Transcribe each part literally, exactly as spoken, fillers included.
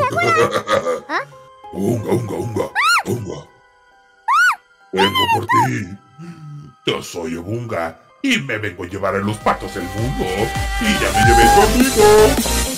segura? ¿Ah? Unga, unga, unga, unga. Vengo por ti. Yo soy Obunga y me vengo a llevar a los patos del mundo. Y ya me llevé conmigo.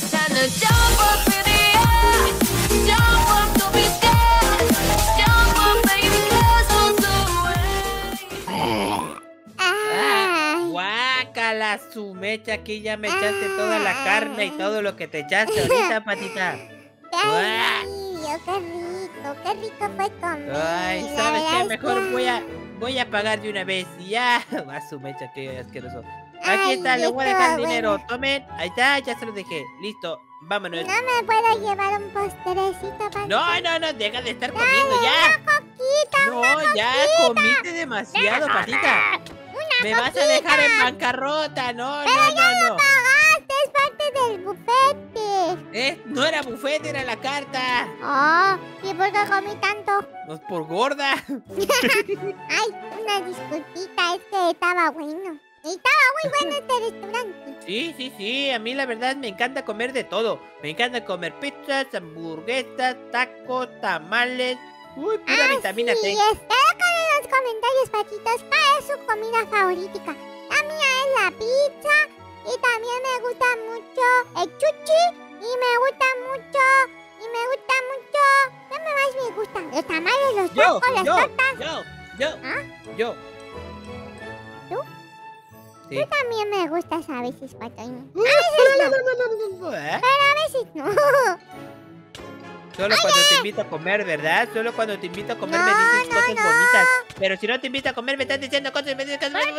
Guácala, su mecha, aquí ya me echaste toda la carne y todo lo que te echaste ahorita, patita. ¡Qué rico, qué rico, qué rico fue comer! Ay, ¿sabes qué? Mejor voy a, voy a pagar de una vez y ya. Va, su mecha, qué asqueroso. Aquí Ay, está, le voy a dejar el bueno. dinero. Tomen, ahí está, ya se lo dejé. Listo, vámonos. ¿No me puedo llevar un postrecito, patita? No, no, no, deja de estar comiendo Dale, ya. una coquita, No, una ya coquita. comiste demasiado, patita. Una Me vas a coquita. dejar en bancarrota. No, Pero no, ya no, lo no. pagaste, es parte del bufete. Eh, no era buffet, era la carta. Oh, ¿y por qué comí tanto? No es por gorda. Ay, una disculpita, es que estaba bueno. Estaba muy bueno este restaurante. Sí, sí, sí, a mí la verdad me encanta comer de todo. Me encanta comer pizzas, hamburguesas, tacos, tamales. Uy, pura Ah, vitamina sí, C. espero en los comentarios, patitos, cuál es su comida favorita. La mía es la pizza y también me gusta mucho el chuchi y me gusta mucho, y me gusta mucho, ¿qué más me gusta? Los tamales, los Yo, tacos, las yo, tortas. yo, yo, ¿Ah? yo. ¿Tú? Sí. Tú también me gustas a veces, Patoño. Uh, A veces no, no, no, no, no, no, ¿eh? pero a veces no. Solo cuando te invito a comer, ¿verdad? Solo cuando te invito a comer me No, dices no, cosas no. bonitas. Pero si no te invito a comer me estás diciendo cosas, me dices cosas...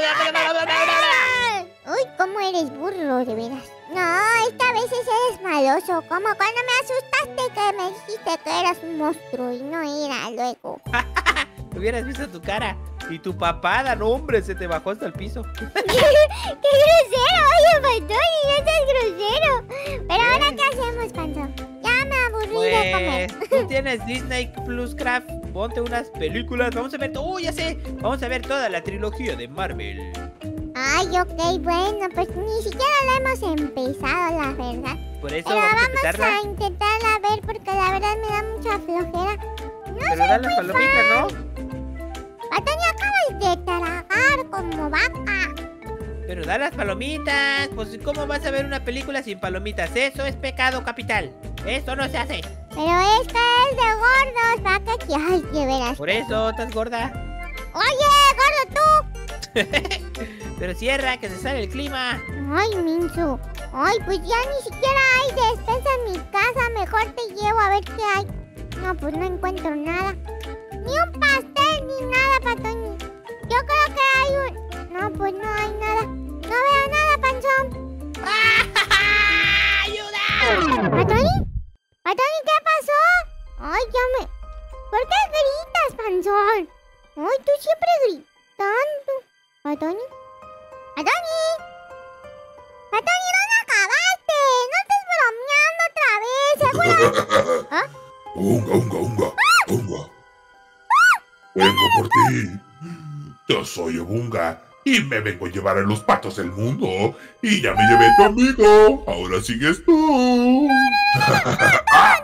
Uy, cómo eres burro, de veras. No, esta vez eres maloso. Como cuando me asustaste que me dijiste que eras un monstruo y no era luego. Hubieras visto tu cara. Y tu papada, no, hombre, se te bajó hasta el piso. ¡Qué grosero! Oye, Pantoni, no seas grosero. Pero ahora, ¿qué hacemos, Panzón? Ya me aburrí de comer. Pues, tú tienes Disney Plus Craft. Ponte unas películas. Vamos a ver todo. ¡Oh, ya sé! Vamos a ver toda la trilogía de Marvel. Ay, ok, bueno, pues ni siquiera la hemos empezado, la verdad. Por eso Pero vamos a vamos empezarla. a intentarla ver porque la verdad me da mucha flojera. No Pero soy dan las muy palomitas, fan. ¿no? Patoño, acabas de tragar como vaca. Pero da las palomitas. Pues, ¿cómo vas a ver una película sin palomitas? Eso es pecado capital. Eso no se hace. Pero esta es de gordos, vaca, que ay, de veras. Por eso estás gorda. Oye, gordo tú. Pero cierra, que se sale el clima. Ay, Minzu. Ay, pues ya ni siquiera hay despensa en mi casa. Mejor te llevo a ver qué hay. No, pues no encuentro nada. Ni un pastel, ni nada, Patoño. Yo creo que hay un... No, pues no hay nada. No veo nada, Panzón. ¡Ayuda! ¿Patoni? ¿Patoni, qué pasó? Ay, ya me... ¿Por qué gritas, Panzón? Ay, tú siempre gritando. ¿Patoni? ¡Patoni! ¡Patoni, ¿dónde acabaste? ¡No estés bromeando otra vez! ¿Seguro? ¿Ah? Unga, unga, unga, unga. Vengo por ti. Yo soy Obunga y me vengo a llevar a los patos del mundo. Y ya me llevé conmigo. Ahora sigues tú. ¡Ah!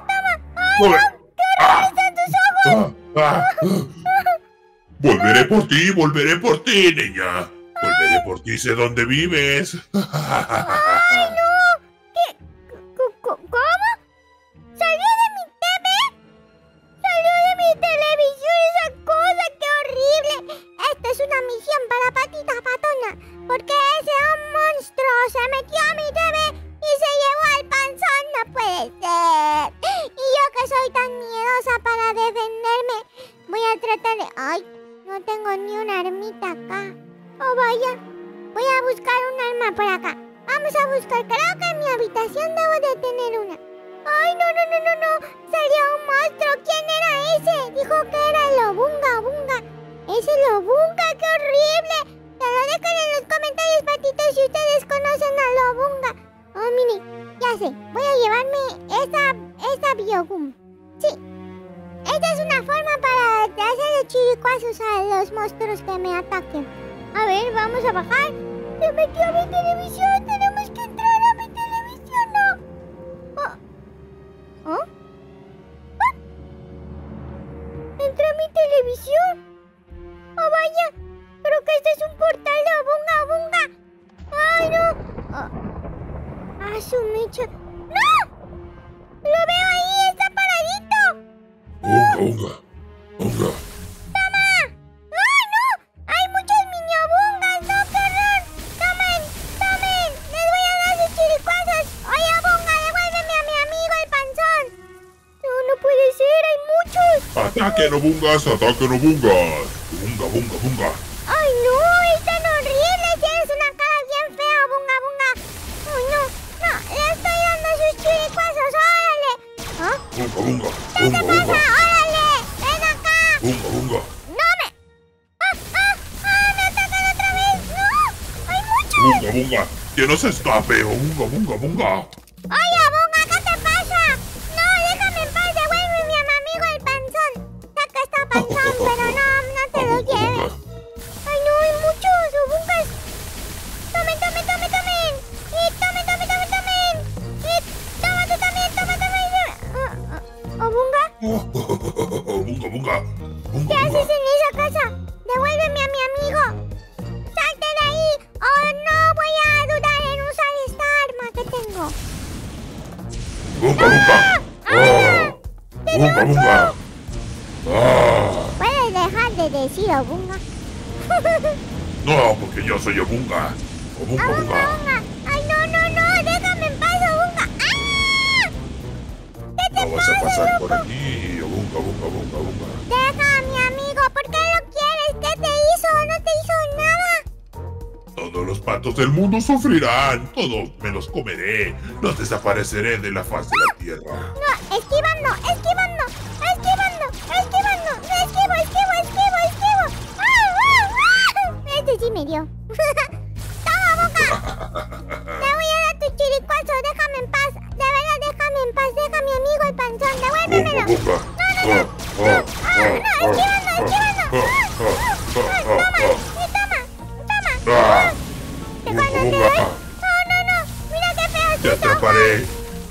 ¡Ah! ¡Ah! Volveré por ti, volveré por ti, niña. Volveré por ti, sé dónde vives. ¡Ay, no! ¿Qué? ¿Cómo? ¿Salió de mi T V? ¡Salió de mi televisión esa cosa! ¡Qué horrible! Esta es una misión para Patita Patona, porque ese un monstruo se metió a mi T V y se llevó al Panzón. ¡No puede ser! Y yo que soy tan miedosa para defenderme, voy a tratar de... ¡Ay! No tengo ni una armita acá. ¡Oh, vaya! Voy a buscar un arma por acá. Vamos a buscar. Creo que en mi habitación debo de tener una. ¡Ay, no, no, no, no, no! ¡Salió un monstruo! ¿Quién era ese? Dijo que era el Obunga, Obunga. ¡Es el Obunga! ¡Qué horrible! Te lo dejan en los comentarios, patitos, si ustedes conocen al Obunga. Oh, mire, ya sé. Voy a llevarme esa, esa Biogum. Sí. Esta es una forma para hacerle chiricuazos a los monstruos que me ataquen. A ver, vamos a bajar. Se metió a mi televisión. Tenemos que entrar a mi televisión, ¿no? Oh. ¿Oh? ¡Ah, su mecha! ¡No! ¡Lo veo ahí! ¡Está paradito! Bunga, bunga, bunga. ¡Toma! ¡Ay, no! ¡Hay muchos minibungas! ¡No, qué horror! ¡Tomen! ¡Tomen! ¡Les voy a dar sus chiricuazos! ¡Oye, bunga! ¡Devuélveme a mi amigo el panzón! ¡No, no puede ser! ¡Hay muchos! ¡Ataquen, bungas! ¡Ataquen, bungas! ¡Bunga, bunga, bunga! ¡Ay, no! ¡Están horribles! Tienes una cara bien fea, bunga, bunga. ¡Ay, no! ¡No! ¡Le estoy dando sus chiricuazos! ¡Órale! ¿Ah? Bunga, bunga, ¿Qué bunga, te pasa? bunga. ¡Órale! ¡Ven acá! Bunga, bunga. ¡No me! ¡Ah, ah, ah! ¡Me atacan otra vez! ¡No! ¡Hay muchos! Bunga, bunga. Que no se escape. Oh, bunga, bunga, bunga. ¡Oye, bunga! ¿Qué te pasa? ¡No! ¡Déjame en paz! ¡Devuélveme a mi amigo el panzón! ¡Saca esta panzón! ¡Pero no! ¡No te lo Bunga, lleves! bunga. ¡Ay, no! ¡Hay muchos! ¡Obungas! ¡Tomen, tomen, tomen, tomen! ¡Y tomen, tomen, tomen, tomen! ¡Y toma tú también! ¡Toma, toma! ¿Obunga? Bunga, bunga. ¿Qué Bunga, haces bunga. en esa casa? ¡Devuélveme a mi amigo! ¡Salte de ahí! ¡O no voy a dudar en usar esta arma que tengo! Bunga, bunga. Ah. Bunga, bunga. Ah. ¿Puedes dejar de decir Obunga? No, porque yo soy Bunga. Bunga, ¡Obunga, bunga. Obunga! ¡Ay, no, no, no! ¡Déjame en paz, Obunga! ¡Ah! ¿Qué te No vas a pasa, pasar loco? por aquí. Bunga, bunga, bunga, bunga. Deja a mi amigo, ¿por qué lo quieres? ¿Qué te hizo? No te hizo nada. Todos los patos del mundo sufrirán. Todos me los comeré. Los desapareceré de la faz de la tierra. No, esquivando, esquivando, esquivando, esquivando, esquivo, esquivo, esquivo, esquivo. ¡Ah, ah, ah! Este sí me dio. ¡Toma, boca! Te voy a dar tu chiricuazo, déjame en paz. De verdad, déjame en paz, deja a mi amigo el panzón, Bunga, devuélvemelo. bunga. No, no, no. Ah, Ah, no, esquivando, esquivando. ah, Ah, ah, ah, ah, toma, ah, y toma, toma. ah. ¿Te Bunga, cuando te bunga. doy? No, no, no. Mira qué feo Te es eso. atraparé.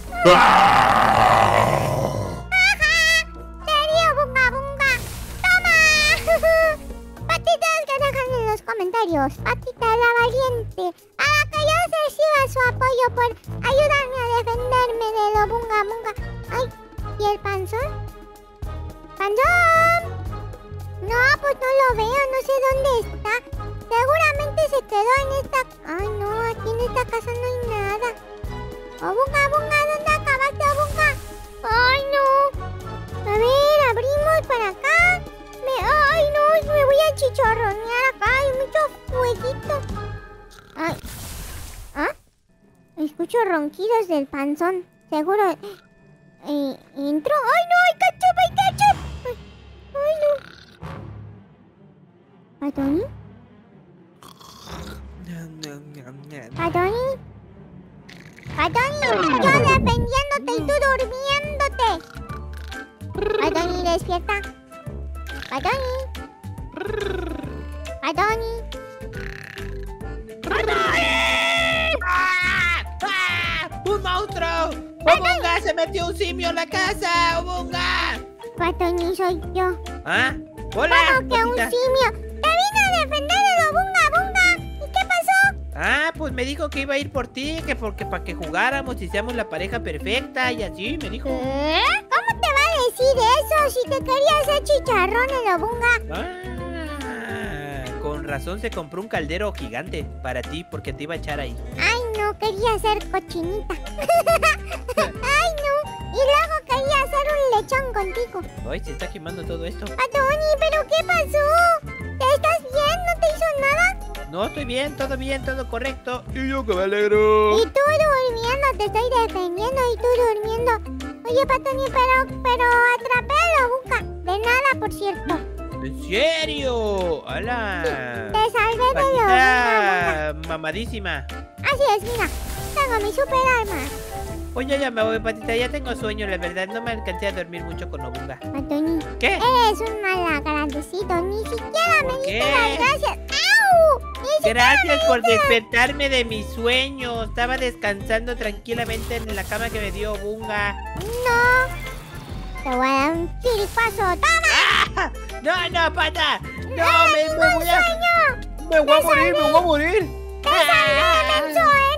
¡Ah! ¡Ajá! ¡Te dio, bunga, bunga! ¡Toma! Patitas que dejan en los comentarios. Patita la valiente. Para que yo reciba su apoyo por ayudarme a defenderme de lo bunga, bunga. ¡Ay! ¿Y el panzón? ¡Panzón! No, pues no lo veo. No sé dónde está. Seguramente se quedó en esta... Ay, no. Aquí en esta casa no hay nada. ¡Oh, bunga, bunga! ¿Dónde acabaste, oh, bunga? ¡Ay, no! A ver, abrimos para acá. Me... ¡Ay, no! Me voy a chichorronear acá. Hay mucho fueguito. ¡Ay! ¿Ah? Escucho ronquidos del panzón. Seguro... Eh, ¿Entro? ¡Ay, no! ¡Hay ketchup! ¡Hay ketchup! ¡Ay, ay no! ¿Patoni? ¿Patoni? ¡Patoni! ¡Yo defendiéndote y tú durmiéndote! ¡Patoni, despierta! ¡Patoni! ¡Patoni! ¡Ah! ¡Ah! ¡Un monstruo! ¡Obunga! ¡Se metió un simio en la casa! ¡Obunga! ¡Patoni, soy yo! ¿Ah? ¡Hola! ¿Cómo que un Botita. simio? ¡Te vine a defender de lo bunga, bunga! ¿Y qué pasó? Ah, pues me dijo que iba a ir por ti, que porque para que jugáramos y seamos la pareja perfecta y así, me dijo. ¿Eh? ¿Cómo te va a decir eso si te quería hacer chicharrón en lo bunga? Ah, con razón se compró un caldero gigante para ti, porque te iba a echar ahí. Ay, no, quería hacer cochinita. Ay, no. Y luego quería hacer un lechón contigo. Ay, se está quemando todo esto. Patoni, ¿pero qué pasó? ¿Te estás bien? ¿No te hizo nada? No, estoy bien, todo bien, todo correcto. Y yo que me alegro. Y tú durmiendo, te estoy defendiendo y tú durmiendo. Oye, Patoni, pero, pero atrapé a la buca. De nada, por cierto. ¿En serio? ¡Hala! Te salvé de lo bunga, Patita mamadísima. bunga. Así es, mira. Tengo mi super arma. Oye, ya me voy, Patita, ya tengo sueño, la verdad. No me alcancé a dormir mucho con Obunga. Patoni, ¿Qué? eres un malagradecido. Ni siquiera me ¿Por diste qué? las gracias. ¡Au! Ni siquiera Gracias me por diste las- despertarme de mi sueño. Estaba descansando tranquilamente en la cama que me dio Obunga. No. Te voy a dar un chiripazo. ¡Toma! ¡Ah! ¡No, no, pata! ¡No, ¡Era me, me ningún voy a... sueño! ¡Me voy a ¡Te morir, me salvé! voy a morir! ¡Te salvé, ¡Ah! menso!